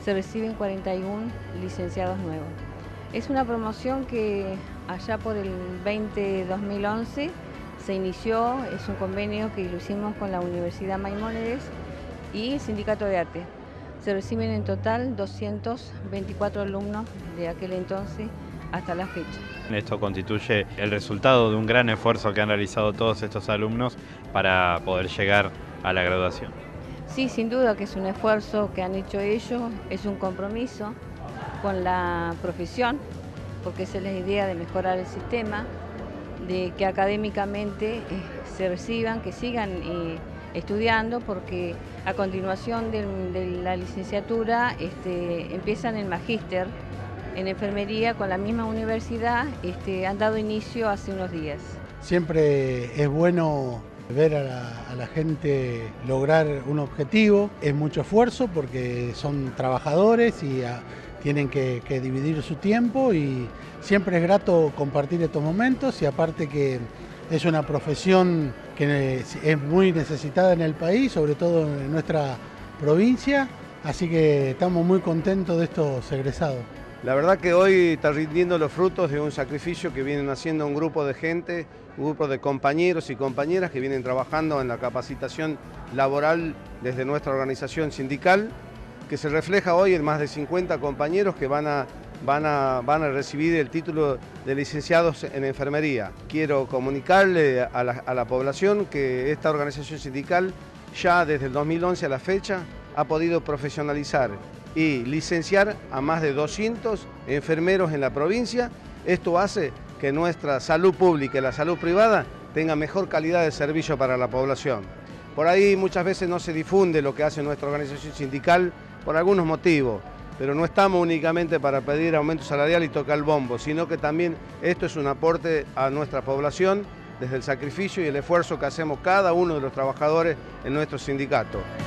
se reciben 41 licenciados nuevos. Es una promoción que allá por el 2011 se inició, es un convenio que lo hicimos con la Universidad Maimónides y el Sindicato de Arte. Se reciben en total 224 alumnos de aquel entonces hasta la fecha. Esto constituye el resultado de un gran esfuerzo que han realizado todos estos alumnos para poder llegar a la graduación. Sí, sin duda que es un esfuerzo que han hecho ellos, es un compromiso con la profesión, porque esa es la idea de mejorar el sistema, de que académicamente se reciban, que sigan estudiando, porque a continuación de la licenciatura empiezan el magíster en enfermería con la misma universidad, han dado inicio hace unos días. Siempre es bueno ver a la gente lograr un objetivo, es mucho esfuerzo porque son trabajadores y tienen que dividir su tiempo, y siempre es grato compartir estos momentos, y aparte que es una profesión que es muy necesitada en el país, sobre todo en nuestra provincia, así que estamos muy contentos de estos egresados. La verdad que hoy está rindiendo los frutos de un sacrificio que vienen haciendo un grupo de gente, un grupo de compañeros y compañeras que vienen trabajando en la capacitación laboral desde nuestra organización sindical, que se refleja hoy en más de 50 compañeros que van a recibir el título de licenciados en enfermería. Quiero comunicarle a la población que esta organización sindical ya desde el 2011 a la fecha ha podido profesionalizar y licenciar a más de 200 enfermeros en la provincia. Esto hace que nuestra salud pública y la salud privada tenga mejor calidad de servicio para la población. Por ahí muchas veces no se difunde lo que hace nuestra organización sindical por algunos motivos, pero no estamos únicamente para pedir aumento salarial y tocar el bombo, sino que también esto es un aporte a nuestra población desde el sacrificio y el esfuerzo que hacemos cada uno de los trabajadores en nuestro sindicato.